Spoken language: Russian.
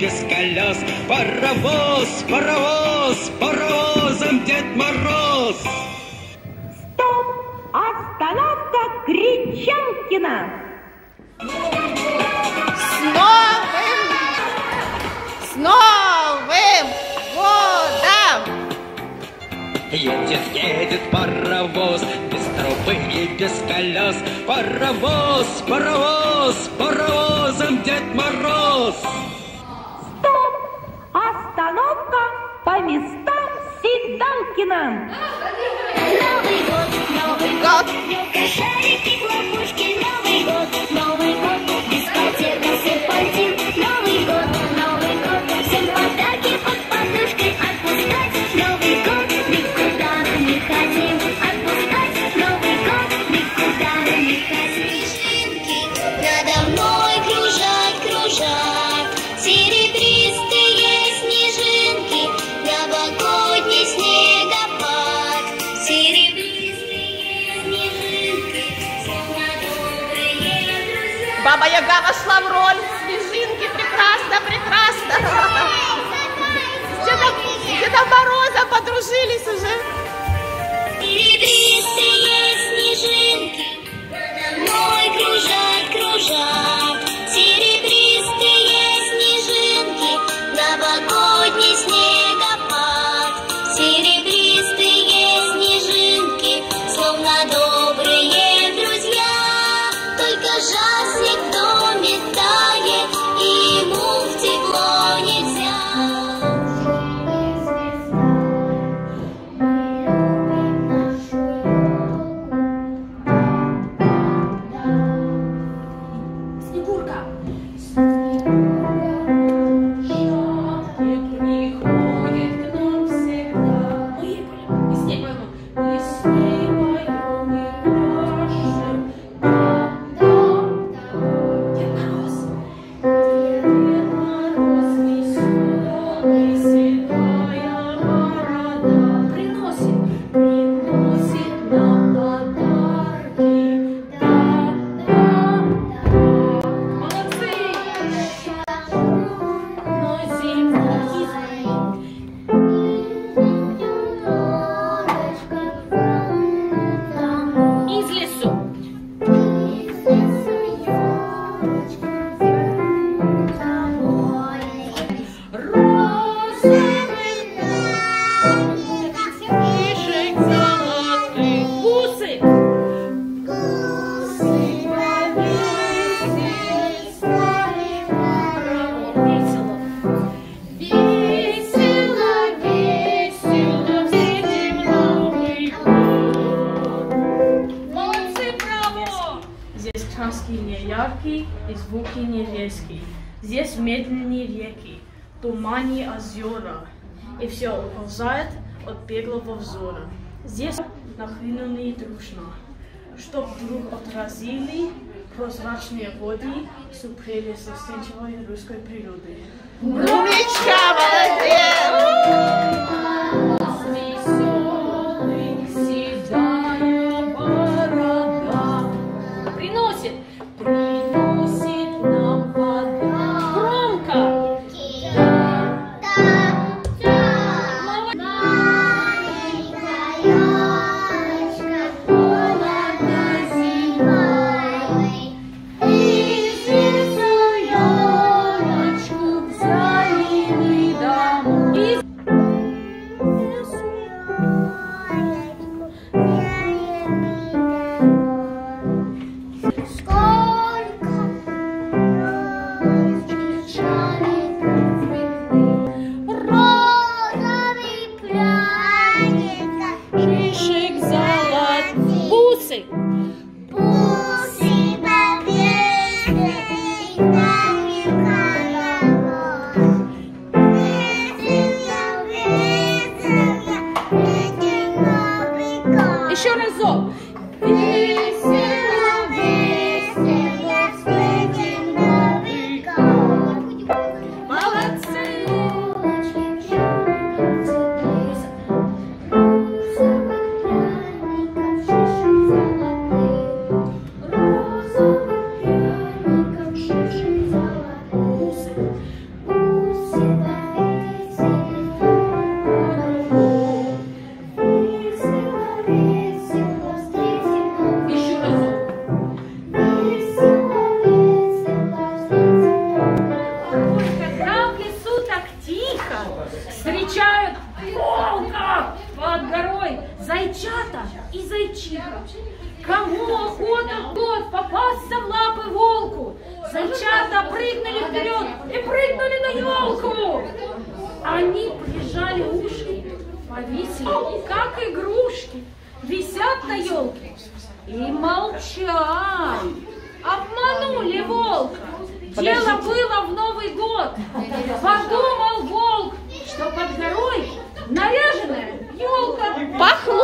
без колес. Паровоз, паровоз, паровозом Дед Мороз. Стоп! Остановка Кричалкина! С Новым годом! Едет, едет паровоз, без трубы и без колес. Паровоз, паровоз, паровозом Дед Мороз. Стоп! Остановка по местам Седалкина! Новый год, Новый год, шарики, хлопушки, Новый год, дискотека, серпантин, Новый год, всем подарки под подушкой отпускать, Новый год, никуда мы не хотим отпускать, Новый год, никуда мы не хотим. Снежинки надо мной кружат, кружат, серебристые снежинки, новогодний снегопад, серебристые снежинки, словно добрые друзья. Баба Яга вошла в роль снежинки. Прекрасно, прекрасно. С Дедом Морозом подружились уже. Серебристые снежинки надо мной кружат, кружат, серебристые снежинки, новогодний снегопад, серебристые снежинки, словно добрые друзья, только жаль, снег в доме тает, и ему в тепло нельзя. Снегурка. Шапник приходит к нам всегда. Мы ей поем, и с ней поем. И с ней поем и пляшем. Дед Мороз. Дед Мороз веселый, седая борода. Приносит нам подарки. Молодцы! Но зимой из лесу. Шишек золотых, бусы. Весело. Весело, весело, встретим Новый год. Молодцы, браво! Здесь краски не яркие и звуки не резкие. Здесь медленные реки, тумани озера, и все уползает от беглого взора. Здесь нахлынули дружно, чтоб вдруг отразили прозрачные воды всю прелесть застенчивой русской природы. Умничка, молодец! Веселый, седая борода. Приносит нам подарок. Громко. Елочку взяли мы встречают волка под горой, зайчата и зайчиха. Кому охота тот попасться в лапы волку? Зайчата прыгнули вперед и прыгнули на елку. Они прижали ушки, повисли, как игрушки, висят на елке и молчат. Обманули волка. Дело было в Новый год. Подумал волк, что под горой наряженная елка. Похлопали.